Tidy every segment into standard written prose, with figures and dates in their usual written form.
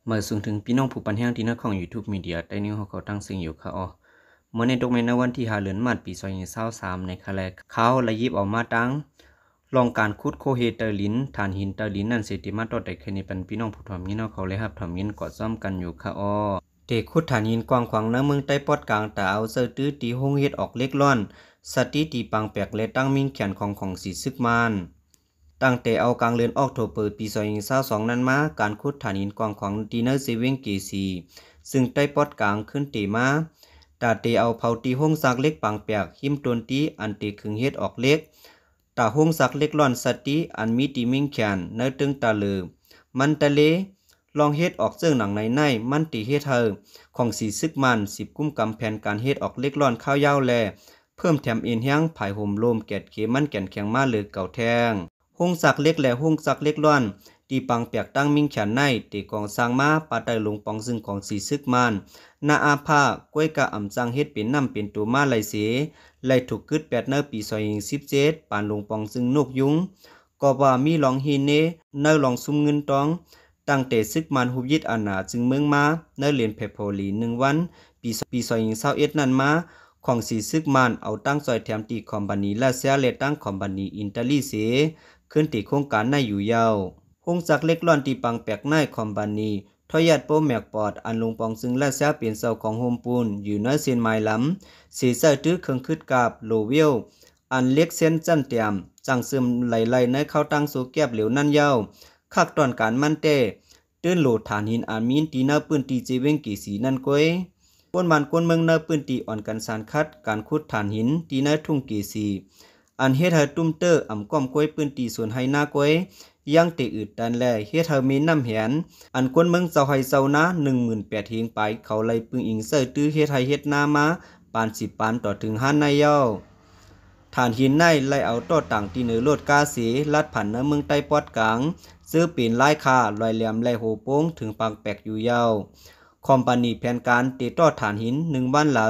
เมื่อสูงถึงพี่น้องผู้ปันแห้งที่นักของ YouTube Media ได้นิ้วเขาตั้งซึ่งอยู่ค่ะเมื่อในตกในวันที่5 เดือนมีนาคมปี2023ในคาแลเขาและยิบออกมาตั้งลองการขุดโคเฮเตอร์ลินฐานหินเตอร์ลินนั่นเสติมาต่อได้แค่นี้เป็นพี่น้องผู้ทอมยินเขาเลยครับทอมยินกอดซ้อมกันอยู่ค่ะเด็กขุดฐานหินกว้างขวางในเมืองใต้ปอดกลางแต่เอาเสื้อตื้อตีห้องเฮ็ดออกเล็กล้อนสติตีปังแปลกและตั้งมิ่งแขนของสีซึกมานตั้งแต่เอากลางเรือนออกโถเปิดปี2022นั้นมาการขุดฐานหินกว้างขวางดีเนอร์เซเว่งเกซีซึ่งใต้ปอดกลางขึ้นเตมาตาเตเอาเผาตีห้องซักเล็กปังแปลกหิมตนตีอันเตขึงเฮ็ดออกเล็กตาห้องซักเล็กล้อนสติอันมีตีมิ่งแขนเนื้อตึงตาเลือมันตะเลลองเฮ็ดออกเสื่องหนังในมันตีเฮ็ดเธอของสีซึกมัน10 กุมกำแผ่นการเฮ็ดออกเล็กล้อนข้าวยาวแลเพิ่มแถมเอ็นแห้งผายห่มลมแกดเขมันแก่นแข็งมาหรือเก่าแทงห้องซักเล็กและห้องซักเล็กล้อนตีปังแปลกตั้งมิ่งแขนในตีกองสร้างมาปาไตลงปองซึ่งของสีซึกมันนาอาภากล้วยกะอ่ำจังเฮ็ดเป็นน้ำเป็นตัวมาไหลเสไหลถูกกึด8 เนปี2017ปานลงปองซึ่งนกยุงก็ว่ามีลองฮีเนเนลองซุ่มเงินตองตั้งแต่ซึกมันหุบยิดอาณาจึงเมืองมาเนเหรียญเพโพลี1 วันปี2021นั้นมาของสีซึกมันเอาตั้งซอยแถมตีคอมบานีและเสียเลตั้งคอมบานีอินเตอรี่เสขึ้นตีโครงการในอยู่ยาวห้องจักเล็กล้อนตีปังแปลกในคอมบานีทอยัดโปแมกปอดอันลงปองซึ่งและเสียเปลี่ยนเสาของโฮมปูนอยู่ในเส้นไม้ล้ำสีเสื้อตื้อเครื่องคืดกาบโลเวลอันเล็กเส้นจันเตียมจังซึมไหลในเข้าตั้งสู่แก็บเหลวนั่นเย้าคักตอนการมันเต้ตื้นโหลดฐานหินอามีนตีเนื้อปืนตีเจเวงกีสีนั่นก้อยก้นมันก้นเมืองเนื้อปืนตีอ่อนกันสารคัดการขุดฐานหินตีเนื้อทุ่งกีสีอันเฮ็ดให้ตุ้มเตอร์อ่ำก้อมก้อยปืนตีส่วนให้หน้าก้อยยังเตอึดดันแลเฮ็ดให้มีน้ำแหนอันก้นเมืองเจ้าให้เจ้านะ18,000เฮงไปเขาไล่ปึงอิงเสื้อตื้อเฮ็ดให้เฮ็ดหน้ามาปาน10 ปานต่อถึง5 ในเย้าฐานหินในไล่เอาต่อต่างตีเหนือโลดกาเสลัดผันในเมืองใต้ปอดกลางซื้อปีนไล่คาลอยแหลมไล่โหโป้งถึงปังแปกอยู่ยาวคอมพานีแผนการเตต่อฐานหิน1 บ้านเหลอ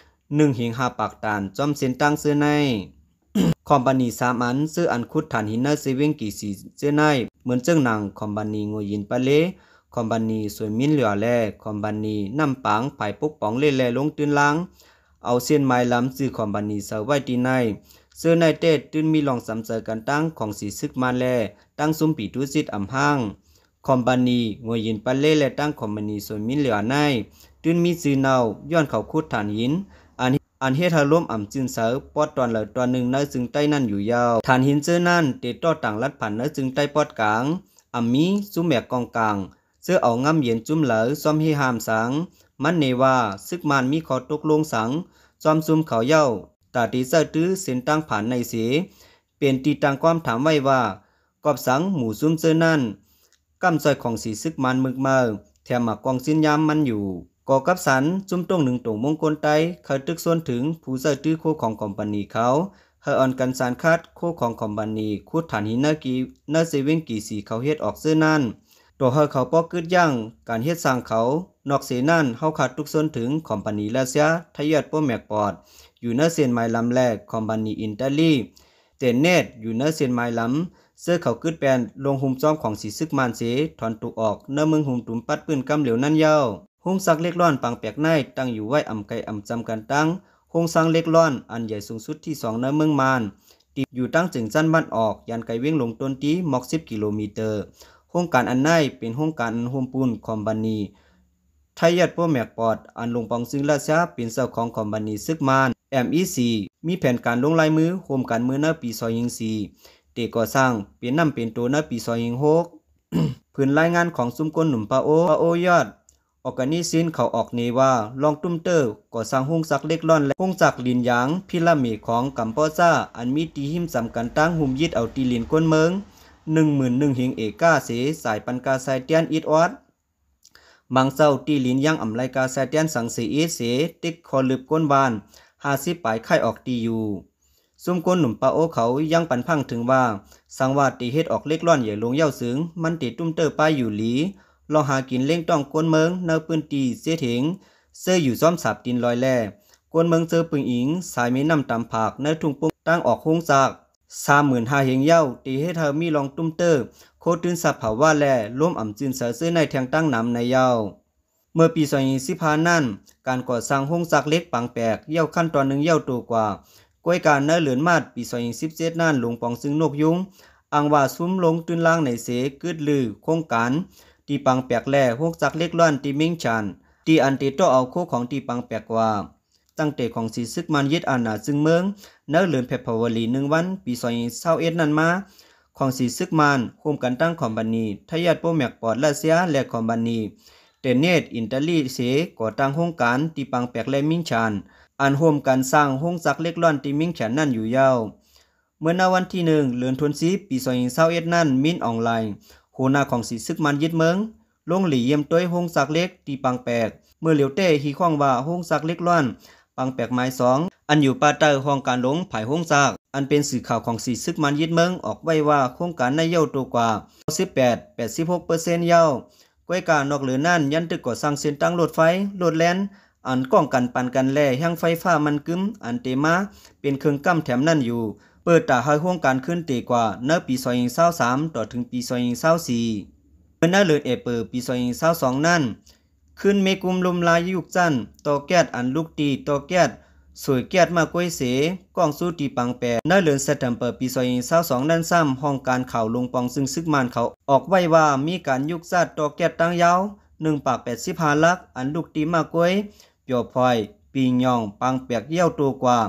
1 หิง5 ปากตานจอมเส้นตั้งซื้อในคอมพานี3 อันซื้ออันคุดฐานหินในเซเว่งกี่สีซื้อในเหมือนเจ้งหนังคอมพานีงูยินปะเลคอมพานีสวยมิ้นเหลือแลคอมพานีน้ำปังไผ่ปกป้องเล่แลลงตื่นล้างเอาเส้นไม้ล้ำซื้อคอมพานีเสาไว้ตีในซื้อในเต้ตื่นมีลองสำเสกันตั้งของสีซึกมาแลตั้งซุ้มปีทุสิตอำห้างคอมพานีงวยยินปะเล่และตั้งคอมพานีสวยมิ้นเหลือในตื่นมีซื้อเนาย้อนเขาคุดฐานหินอันเฮ็ดให้ล้มอ่ำจืนเสาปอดตอนเหลือตอนหนึ่งในจึงใต้นั่นอยู่ยาวฐานหินเจอนั่นเตต่อต่างลัดผันในจึงใต้ปอดกลางอ่ำมีซุ้มแมกกองกลางเสื้อเอางำเย็นจุ้มเหลอซ้อมให้หามสังมันเนว่าซึกมันมีขอตกลงสังจอมซุ่มเขาเย้าตาตีเสื้อตื้อเส้นตั้งผ่านในเสเป็นตีตังความถามไว้ว่ากอบสังหมู่ซุ่มเจอนั่นกำซอยของสีซึกมันมึกมาแถมหมักกองสิ้นยามมันอยู่ก่อกับสันจุ่มตรงหนึ่งตรงมงคลไตเขาตึกส่วนถึงผู้เสื้อตื้อโคของคอมพานีเขาเฮออนกันสารคัดโคของคอมพานีคูดฐานหินเนอเซเว่งกี่สีเขาเฮ็ดออกเสื้อนั่นตัวเฮอเขาป้อกึดย่างการเฮ็ดสร้างเขานอกเสนั่นเฮาขาดทุกส่วนถึงคอมพานีและเสียทะยอดโปแมกปอดอยู่เนอเซนไมลำแรกคอมพานีอินเตอรี่เตนเนตอยู่เนอเซนไมลำเสื้อเขากึดแปนลงหุมจอมของสีซึกมานเสถอนตุกออกเนอเมืองหุมตุ่มปัดปืนกำเหลียวนั่นเย้าห้องซักเล็กล้อนปังแปกในตั้งอยู่ไว้อ่ำไก่อ่ำจำกันตั้งห้องซักเล็กล้อนอันใหญ่สูงสุดที่2ในเมืองมานตีอยู่ตั้งจึงจันบ้านออกยันไก่เว้งลงต้นตีหมอก10 กิโลเมตรห้องการอันในเป็นห้องการโฮมปูนคอมพานีไทยยัดโปแมกปอดอันลงปองซึ่งราชาเป็นเจ้าของคอมพานีซึกมาน MEC มีแผนการลงลายมือโฮมการมือในปี2024เตก่อสร้างเป็นน้ำเป็นตัวในปี2026พื้นรายงานของซุ้มก้นหนุ่มปาโอยอดออกานิซินเขาออกเนว่าลองตุ้มเตอร์ก่อสร้างห้องซักเล็กล้อนและห้องจักลินยางพิรามิดของกัมพูชาอันมีตีหิมสำกันตั้งหุมยิดเอาตีลินก้นเมือง11,000 หิงเอกาเสสายปันกาไซเตียนอิดออดบางเจ้าตีลินยังอำไลกาไซเตียนสังเสเสติกคอลึบก้นบาน50 ปลายไข่ออกตีอยู่ซุ่มก้นหนุ่มปาโอเขายังปันพังถึงว่าสังวาตีเฮ็ดออกเล็กล้อนใหญ่ลงเย้าสึงมันติตุ้มเตอร์ป้ายอยู่หลีลองหากินเล่งต้องก้นเมืองเนอปืนตีเสียถิงเสื้ออยู่ซ้อมสับดินลอยแล่ก้นเมืองเจอปึงอิงสายมีน้ำตำผักเนอทุ่งปุ้งตั้งออกโค้งจาก35,000 เฮงเย้าตีให้เธอมีลองตุ้มเตอร์โคตื่นสับเผาว่าแลล้มอ่ำจืนเสือซื้อในแทงตั้งน้ำในเย้าเมื่อปี2015นั่นการก่อสร้างโรงจักรเล็กปังแปกเย้าขั้นตอนหนึ่งเย้าตัวกว่าก้วยการเนื้อเหลือนมาดปี2017นั่นหลวงปองซึ่งนกยุงอังว่าซุ้มลงตื่นล่างในเสกึดลือโครงการตีปังแปกแล่โรงจักรเล็กล้วนตีมิงชันตีอันตีโตเอาโคของตีปังแปกว่าตั้งแต่ของสีซึกมันยึดอาณาซึ่งเมืองเนื้อเหลือนเพชรพาวลี1 วันปี2021นั่นมาของสีซึกมันคุมกันตั้งคอมบานีทายาทโปแมกปอดรัสเซียและคอมบานีเตเนตอินเตอรีเสก่อตั้งโครงการตีปังแปกและมิงชันอันโฮมกันสร้างโรงจักรเล็กล้วนตีมิงชันนั่นอยู่ยาวเมื่อในวันที่1 เดือนธันวาคมปี2021นั่นมินออนไลน์หัวหน้าของสีซึกมันยึดเมืองลงหลีเยี่ยมต้วยโรงจักรเล็กตีปังแปกเมื่อเหลียวเต้ฮีข้องว่าโรงจักรเล็กล้วนปังแปกไม้2อันอยู่ป่าใต้ห้องการหลงภายโรงจักรอันเป็นสื่อข่าวของสีซึกมันยึดเมืองออกไว้ว่าโครงการในเย้าตัวกว่า 18-86% เย้าก้วยการนอกเหลือนั่นยันตึกก่อสร้างเส้นตั้งรถไฟรถแล่นอันก้องกันปันกันแล่แห่งไฟฟ้ามันกึ้มอันเตมาเป็นเครื่องกั้มแถมนั่นอยู่เปิดตาให้โครงการขึ้นเตกว่าเนื้อปี2023ต่อถึงปี2024เมื่อเนื้อเลือเอเปิลปี2022นั่นขึ้นเมกุมลมลายยุกจันต่อแก๊สอันลูกตีต่อแก๊สสวยแก๊สมากล้วยเสกล้องสู้ตีปังแปรเนื้อเลือนเซตเทมเปอร์ปี2022นั่นซ้ำห้องการข่าวลงปองซึ่งซึกมันเขาออกไว้ว่ามีการยุกซัดต่อแก๊สตั้งยาว185 ลักอันลูกตีมากล้วยเปียวพลอยปีหยองปังแปกเยี่ยวตัวกว่า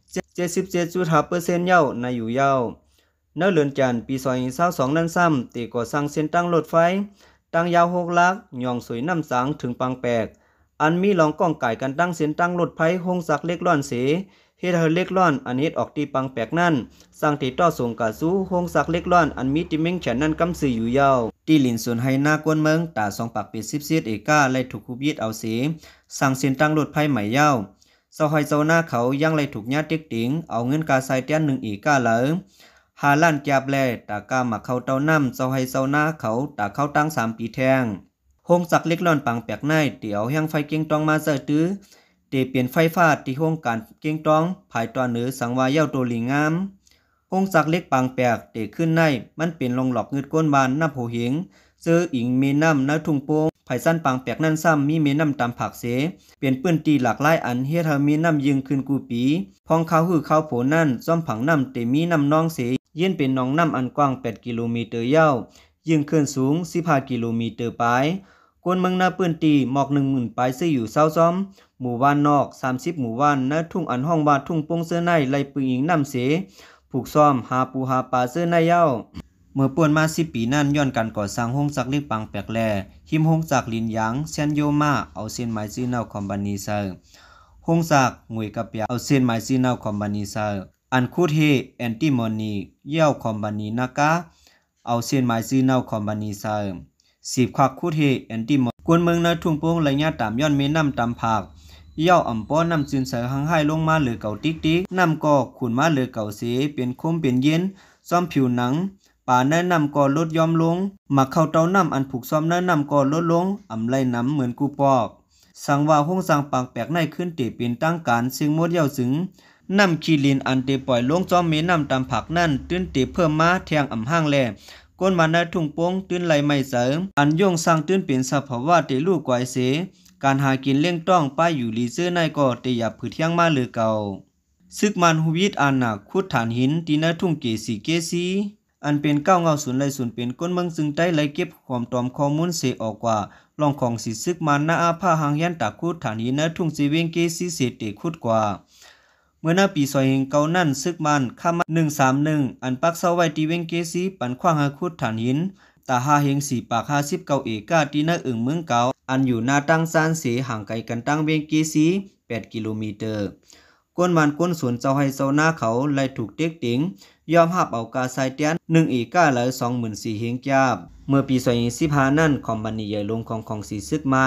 77.5% เย้าในอยู่เย้าเนื้อเลือนจันปี2022นั่นซ้ำตีก่อสร้างเส้นตั้งรถไฟตั้งยาว6 ลักหยองสวยน้ำสังถึงปังแปกอันมีหลองก้องไก่กันตั้งเส้นตั้งรถไฟโฮงจักรเล็กล้อนเสเฮ็ดให้เล็กล้อนอันเฮ็ดออกตีปังแปกนั่นสร้างตีต่อส่งกะสู้โฮงจักรเล็กล้อนอันมีติเม้งแฉนนั่นกำสื่ออยู่ยาวตีหลินส่วนให้หน้ากวนเมืองตา2 ปากเป็ด17 เอกาไล่ถูกคุบยึดเอาเสสร้างเส้นตั้งรถไฟใหม่ยาวเจ้าให้เจ้าหน้าเขายังไล่ถูกญาติติ๊กติ๋งเอาเงินกาใส่เตี้ยน1 เอกาเหลอ5 ล้านจับแลตากามาเข้าเต้าน้ำเจ้าให้เจ้าหน้าเขาตาเข้าตั้ง3 ปีแทงโฮงจักรเล็กล้อนปังแปกในเตี๋ยวแห่งไฟเก่งตองมาเจอตื้อเตเปลี่ยนไฟฟ้าที่โฮงการเก่งตองภายตอนเหนือสังวาเย้าโตหลีงามโฮงจักรเล็กปังแปกเตขึ้นในมันเป็นลงหลอกเงืดก้นบานน้ำโหเหงเจออิงเมน้ำน้าทุ่งโป่งไผ่สั้นปังแปกนั่นซ้ำมีเมน้ำตามผักเสเปลี่ยนปื้นตีหลากหลายอันเฮ็ดให้มีน้ำยิงขึ้นกูปีพองเขาหือเขาโผนั่นซ่อมผังน้ำเตมีน้ำนองเสยื่นเป็นหนองน้ำอันกว้าง8 กิโลเมตรยาวยิงขึ้นสูง15 กิโลเมตรปลายกวนเมืองนาปืนตีหมอก 10,000 ปลายซื้ออยู่เศร้าซ้อมหมู่บ้านนอก30 หมู่บ้านณทุ่งอันห้องบาดทุ่งปงเสื้อในไล่ปืนอิงน้ำเสผูกซ้อมหาปูหาปลาเสื้อในเย้าเมื่อป่วนมา10 ปีนั่นย้อนการก่อสร้างโฮงจักรเล็กปังแปกแลหิมโฮงจักรลินหยางเซนโยมาเอาเส้นไม้ซื้อแนวคอมบานีเซอร์โฮงจักรงวยกะเปียเอาเส้นไม้ซื้อแนวคอมบานีเซอร์อันคูดเฮแอนติโมนีเย้าคอมบานีนากาเอาเส้นไม้ซื้อแนวคอมบานีเซอร์10 ควักคูดเฮแอนติโมกวนเมืองในทุ่งโป่งระยะตามย้อนเมน้ำตามผักเย้าอ่ำป้อน้ำจืนใส่หังให้ลงมาเหลือเก่าติ๊กน้ำก็ขุนมาเหลือเก่าเสเป็นคมเป็นเย็นซ่อมผิวหนังป่าแนะนำก่อลดยอมลงมาเข้าเตาน้ำอันผูกซ้อมแนะนำก่อลดลงอ่ำไล่น้ำเหมือนกูปอกสังว่าห้องสังปากแปกในขึ้นเตเป็นตั้งการซึ่งมดเย้าสึงน้ำขีลินอันเตปล่อยลงจอมเมน้ำตามผักนั่นตื้นเตเพิ่มมาแทงอ่ำห้างแลก้นมาในทุ่งโป่งตื้นไหลไม่เสริมอันย่งสร้างตื้นเป็นสภาวะเตลูกไกวเสการหากินเลี้ยงต้องป้ายอยู่ลีเซอร์ในก็เตหยับผือเที่ยงมาหรือเก่าซึกมันฮุวิดอานักขุดฐานหินที่ในทุ่งเกซีอันเป็น9 เงาศูนย์ไหลศูนย์เป็นก้นเมืองซึ่งได้ไหลเก็บความตอมข้อมูลเสออกกว่าลองของสีซึกมันนาอาผ้าหางยันตาขุดฐานหินในทุ่งซีเวงเกซีเสเตขุดกว่าเมื่อหน้าปี2009นั่นซึกมันข้าม131อันปักเสาไว้ที่เวงเกซีปันขว้างหาขุดฐานหินตา5 เฮง4 ปาก59 เอกาที่นาเมืองเก่าอันอยู่หน้าตั้งซานเสห่างไกลกันตั้งเวงเกซี8 กิโลเมตรก้นมันก้นสวนเจ้าให้เจ้าหน้าเขาไล่ถูกเต็กติ๋งยอมหับเอากาไซเตียน1 เอกาเลย24,000 เฮงจาบเมื่อปี2015นั่นคอมพานีใหญ่ลงของสีซึกมัน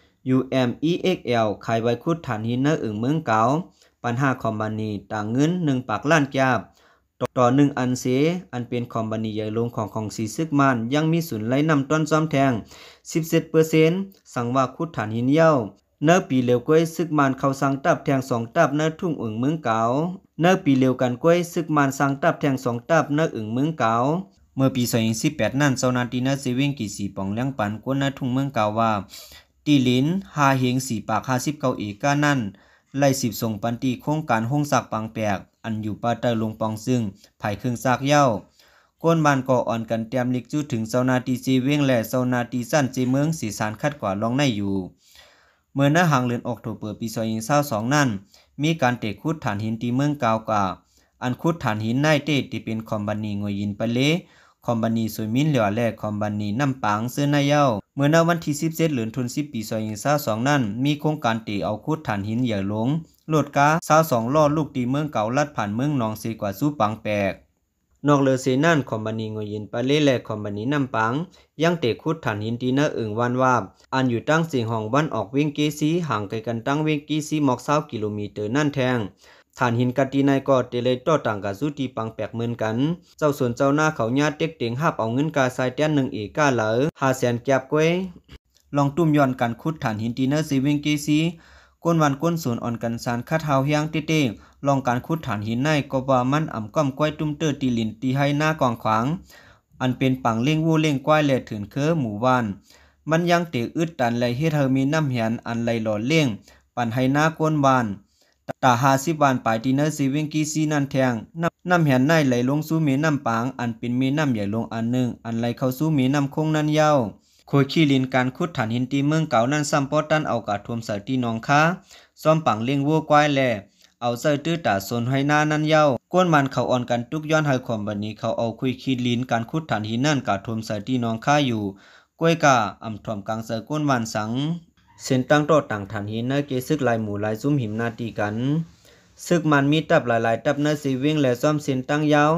UMEXL ขายไว้ขุดฐานหินในเมืองเก่าปัญหาคอมพานีต่างเงิน1 ปากล้านจาบต่อ1 อันเสอันเป็นคอมพานีใหญ่ลงของสีซึกมันยังมีศูนย์ไล่นำต้นซ้อมแทง 17% สั่งว่าขุดฐานหินเย้าเนื้อปีเร็วก้วยซึกมันเขาสั่งตับแทง2 ตับเนื้อทุ่งเมืองเก่าเนื้อปีเร็วกันก้วยซึกมันสั่งตับแทง2 ตับเนื้อเมืองเก่าเมื่อปี2018นั้นเจ้าหน้าที่นาซีวิ่งกี่สีปองเลี้ยงปันกวนนาทุ่งเมืองกล่าวว่าตีลินหาเฮง4 ปาก59 เอกานั่นไล่10ส่งปันตีโครงการห้องสักปังแปกอันอยู่ปาเตอร์ลงปองซึ่งภายเครื่องซากเย้าก้นบ้านก่ออ่อนกันเตรียมลิกจู้ถึงเจ้าหน้าที่ซีเว้งและเจ้าหน้าที่สั้นจีเมืองสีสารคัดกว่าลองในอยู่เมื่อหน้าหางเลือนออกโถเปิดปี2022นั้นมีการเตะคุดฐานหินตีเมืองกาวกาอันคุดฐานหินในเตะที่เป็นคอมบานีงวยยินปะเลคอมบานีสวยมินเหลือและคอมบานีน้ำปางซื้อในเย้าเมื่อในวันที่17เดือนธันวาคมปี2022นั้นมีโครงการเตะเอาคุดฐานหินเหยื่อหลงโหลดกา22ล้อลูกตีเมืองเก่าลัดผ่านเมืองหนองเซกว่าสู้ปังแปกนอกเลอเซนั่นคอมบานีงวยยินปะเลและคอมบานีน้ำปังยังเตะคุดฐานหินตีเนออึ่งวันวาบอันอยู่ตั้งเสียงห้องบ้านออกเวงเกซีห่างไกลกันตั้งเวงเกซีหมอก20 กิโลเมตรนั่นแทงฐานหินกะตีในก็เตเลยต่อต่างกับสุตีปังแปกเหมือนกันเจ้าส่วนเจ้าหน้าเขาญาติเต็กเต็งหับเอาเงินกาทรายแต้น1 เอกาเหลอ500,000แก็บก้วยลองตุ้มย้อนการขุดฐานหินตีเนอร์ซีเวงเกซีก้นวันก้นศูนย์อ่อนกันสารคัดเฮาเฮียงเต้ลองการขุดฐานหินในก็ว่ามันอ่ำก้อมก้อยตุ้มเตอร์ตีลินตีให้หน้ากองขวางอันเป็นปังเล่งวู่เล่งก้อยและถืนเคอหมู่บ้านมันยังเตะอึดตันและเฮ็ดเฮามีน้ำเหียนอันไหลหล่อเล่งปั่นให้หน้าก้นบ้านตา50 วันปลายตีเนอร์ซีเวงกีซีนั่นแทงน้ำเหียนในไหลลงสู่เมน้ำปางอันเป็นเมน้ำใหญ่ลงอันหนึ่งอันไหลเข้าสู่เมน้ำคงนั่นยาวโคยขี้ลินการขุดฐานหินตีเมืองเก่านั้นซ้ำปอตันเอากาท่วมใส่ตีนองค้าซ้อมปังเลี้ยงวัวควายแลเอาใส่ตื้อตาสนให้หน้านั่นเย้าก้นมันเขาอ่อนกันทุกย้อนให้ความบัดนี้เขาเอาคุยขี้ลินการขุดฐานหินนั่นกาท่วมใส่ตีนองค้าอยู่กล้วยกาอ่ำถ่วมกลางใส่ก้นมันสังเส้นตั้งโตต่างฐานหินเนเกซึกลายหมู่ลายซุ้มหิมนาตีกันซึกมันมีตับหลายๆตับเนซีวิ่งและซ่อมเส้นตั้งยาว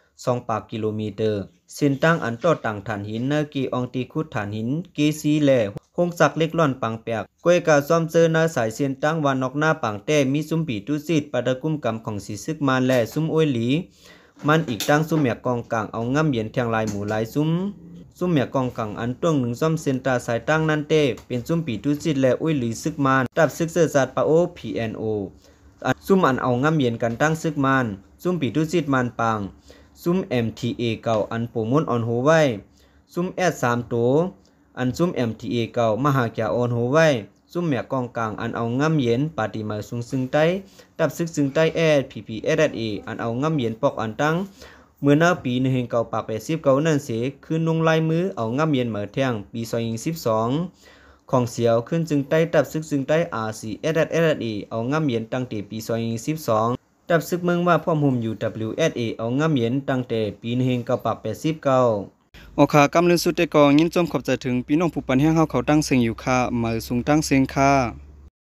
2 ปากกิโลเมตรเส้นตั้งอันโตต่างฐานหินเนกีอองตีคุดฐานหินเกซีแลหงสักเล็กล่อนปังแปกกล้วยกาซ่อมเจอหน้าสายเส้นตั้งวานนอกหน้าปังแต้มีซุ้มปีตุซีดปะตะกุ่มกำของสีซึกมันและซุ้มอ้วยหลีมันอีกตั้งซุ้มแมกกองกลางเอาง่ำเย็นแทงลายหมู่ลายซุ้มแมกกองกลางอันต้วงหนึ่งซ่อมเส้นตาสายตั้งนั่นเต้เป็นซุ้มปีตุซีดและอ้วยหลีซึกมันตับซึกเสือสัตว์ปะโอ PNOซุ่มอันเอาง่ำเย็นกันตั้งซึกมันซุ่มปีตุซิดมันปังซุ่ม MTA เก่าอันโปรโมทออนโฮไว้ซุ่ม S3 โตอันซุ่ม MTA เก่ามหาแก่ออนโฮไว้ซุ่มแม่กองกลางอันเอาง่ำเย็นปาติมาซุงซึงใต้ตับซึกซึงใต้PPSSA อันเอาง่ำเย็นปอกอันตั้งเมื่อหน้าปี1 ปาก89นั่นเสคืนลงลายมือเอาง่ำเย็นเหมือแทงปี2012ของเสียวขึ้นจึงใต้ตับซึกจึงใต้ RCSSA เอาง่ำเย็นตั้งแต่ปี2012ตับซึกเมืองว่าพ่อมหุมอยู่ WSA เอาง่ำเย็นตั้งแต่ปี1989โอคากำลังสุดแต่ก็ยินจมขอบใจถึงพี่น้องผู้ปันแห้งเฮาเขาตั้งเสียงอยู่ค่ะมาสูงตั้งเสียงค่ะ